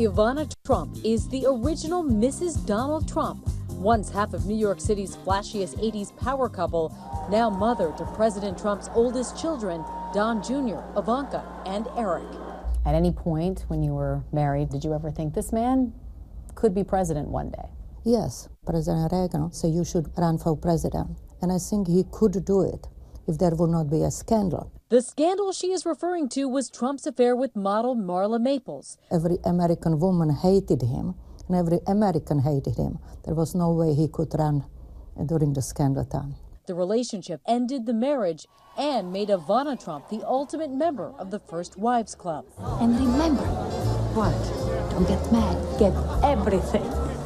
Ivana Trump is the original Mrs. Donald Trump, once half of New York City's flashiest 80s power couple, now mother to President Trump's oldest children, Don Jr., Ivanka, and Eric. At any point when you were married, did you ever think this man could be president one day? Yes, President Reagan said you should run for president. And I think he could do it if there would not be a scandal. The scandal she is referring to was Trump's affair with model Marla Maples. Every American woman hated him, and every American hated him. There was no way he could run during the scandal time. The relationship ended the marriage and made Ivana Trump the ultimate member of the First Wives Club. And remember, what? Don't get mad, get everything.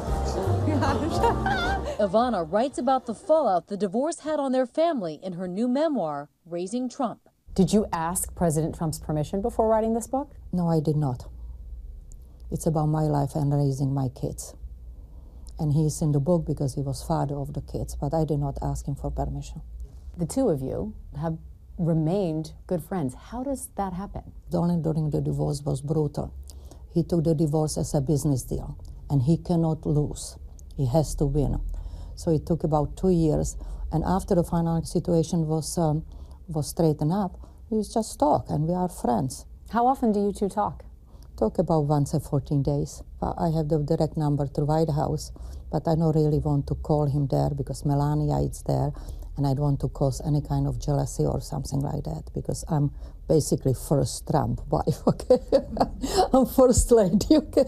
Ivana writes about the fallout the divorce had on their family in her new memoir, Raising Trump. Did you ask President Trump's permission before writing this book? No, I did not. It's about my life and raising my kids. And he's in the book because he was father of the kids, but I did not ask him for permission. The two of you have remained good friends. How does that happen? Donald during the divorce was brutal. He took the divorce as a business deal, and he cannot lose. He has to win. So it took about 2 years, and after the final situation was straightened up, we just talk, and we are friends. How often do you two talk? Talk about once in 14 days. I have the direct number to White House, but I don't really want to call him there because Melania is there, and I don't want to cause any kind of jealousy or something like that because I'm basically first Trump wife, okay? I'm first lady, okay?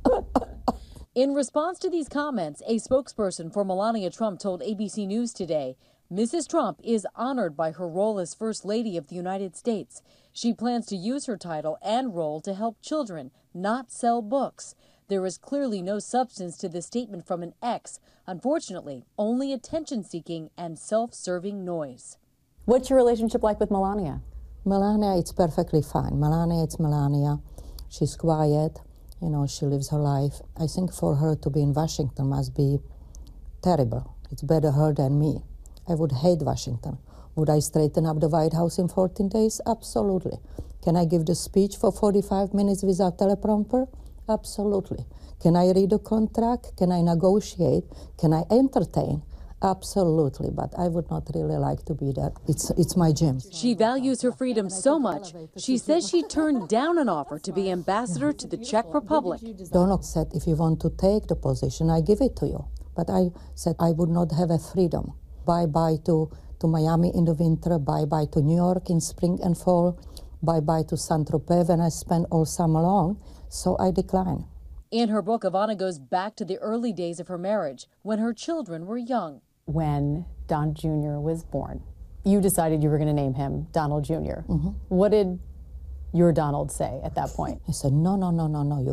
In response to these comments, a spokesperson for Melania Trump told ABC News today, Mrs. Trump is honored by her role as First Lady of the United States. She plans to use her title and role to help children, not sell books. There is clearly no substance to this statement from an ex. Unfortunately, only attention-seeking and self-serving noise. What's your relationship like with Melania? Melania, it's perfectly fine. Melania, it's Melania. She's quiet. You know, she lives her life. I think for her to be in Washington must be terrible. It's better her than me. I would hate Washington. Would I straighten up the White House in 14 days? Absolutely. Can I give the speech for 45 minutes without teleprompter? Absolutely. Can I read a contract? Can I negotiate? Can I entertain? Absolutely, but I would not really like to be there. It's my gym. She values her freedom so much, she says she turned down an offer to be ambassador to the Czech Republic. Donald said, if you want to take the position, I give it to you. But I said I would not have a freedom. Bye-bye to Miami in the winter, bye-bye to New York in spring and fall, bye-bye to Saint-Tropez when I spend all summer long, so I decline. In her book, Ivana goes back to the early days of her marriage, when her children were young. When Don Jr. was born, you decided you were going to name him Donald Jr. Mm-hmm. What did your Donald say at that point? He said, no, you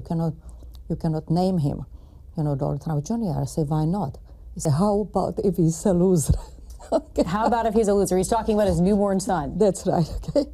cannot name him, Donald Trump Jr. I said, why not? He said, how about if he's a loser? Okay. How about if he's a loser? He's talking about his newborn son. That's right, okay?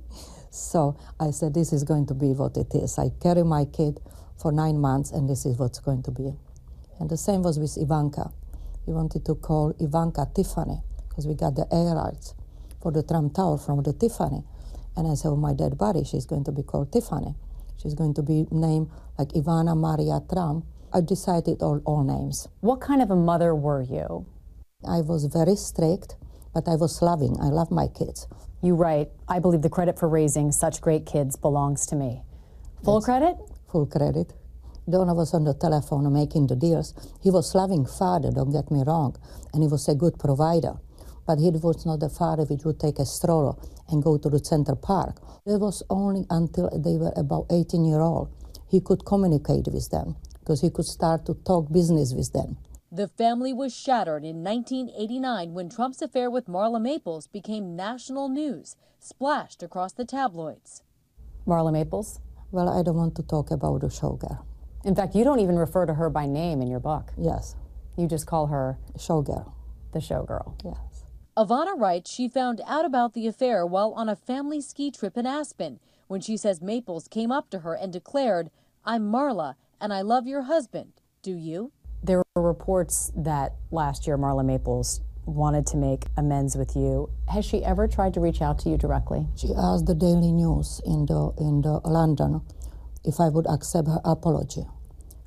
So I said, this is going to be what it is. I carry my kid for 9 months, and this is what's going to be. And the same was with Ivanka. We wanted to call Ivanka Tiffany, because we got the air rights for the Trump Tower from the Tiffany. And I said, oh, my dead body, she's going to be called Tiffany. She's going to be named like Ivana Maria Trump. I decided all names. What kind of a mother were you? I was very strict, but I was loving. I love my kids. You write, I believe the credit for raising such great kids belongs to me. Full credit? Full credit. Donald was on the telephone making the deals. He was loving father, don't get me wrong, and he was a good provider. But he was not the father which would take a stroller and go to the Center Park. It was only until they were about 18-year-old he could communicate with them, because he could start to talk business with them. The family was shattered in 1989 when Trump's affair with Marla Maples became national news, splashed across the tabloids. Marla Maples? Well, I don't want to talk about the showgirl. In fact, you don't even refer to her by name in your book. Yes. You just call her showgirl. The showgirl. Yes. Ivana writes she found out about the affair while on a family ski trip in Aspen, when she says Maples came up to her and declared, I'm Marla, and I love your husband. Do you? There were reports that last year Marla Maples wanted to make amends with you. Has she ever tried to reach out to you directly? She asked the Daily News in the London if I would accept her apology.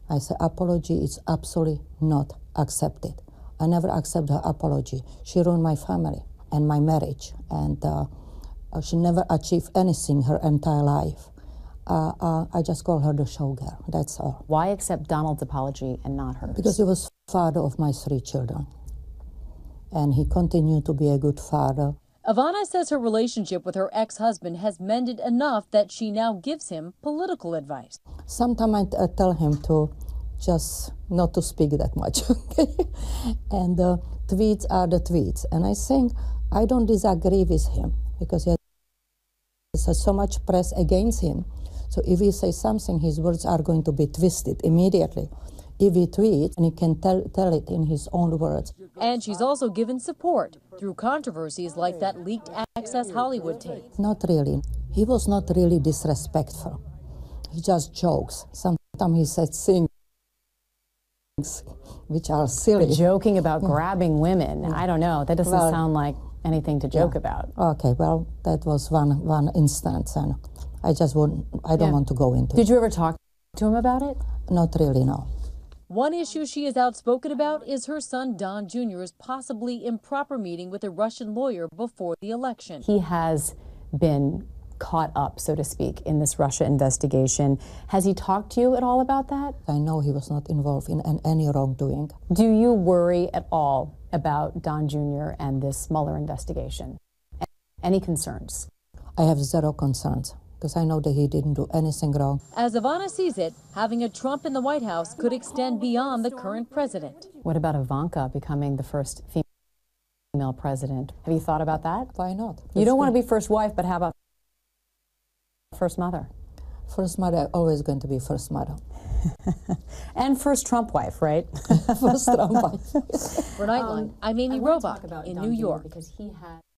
I said, apology is absolutely not accepted. I never accept her apology. She ruined my family and my marriage, and she never achieved anything her entire life. I just call her the showgirl, that's all. Why accept Donald's apology and not hers? Because he was father of my 3 children, and he continued to be a good father. Ivana says her relationship with her ex-husband has mended enough that she now gives him political advice. Sometimes I tell him to just not to speak that much, okay? And tweets are the tweets. And I think I don't disagree with him because he has so much press against him. So if he says something, his words are going to be twisted immediately. If he tweets, and he can tell it in his own words. And she's also given support through controversies like that leaked Access Hollywood tape. Not really. He was not really disrespectful. He just jokes. Sometimes he said things which are silly. But joking about grabbing women, I don't know. That doesn't sound like anything to joke about. Okay, well, that was one instance, and I just wouldn't. I don't want to go into. Did you ever talk to him about it? Not really, no. One issue she is outspoken about is her son Don Jr.'s possibly improper meeting with a Russian lawyer before the election. He has been caught up, so to speak, in this Russia investigation. Has he talked to you at all about that? I know he was not involved in any wrongdoing. Do you worry at all about Don Jr. and this Mueller investigation? Any concerns? I have zero concerns, because I know that he didn't do anything wrong. As Ivana sees it, having a Trump in the White House could extend beyond the current president. What about Ivanka becoming the first female president? Have you thought about that? Why not? You don't want to be first wife, but how about first mother? First mother, always going to be first mother. And first Trump wife, right? First Trump wife. For Nightline, I'm Amy Robach in New York. Because he had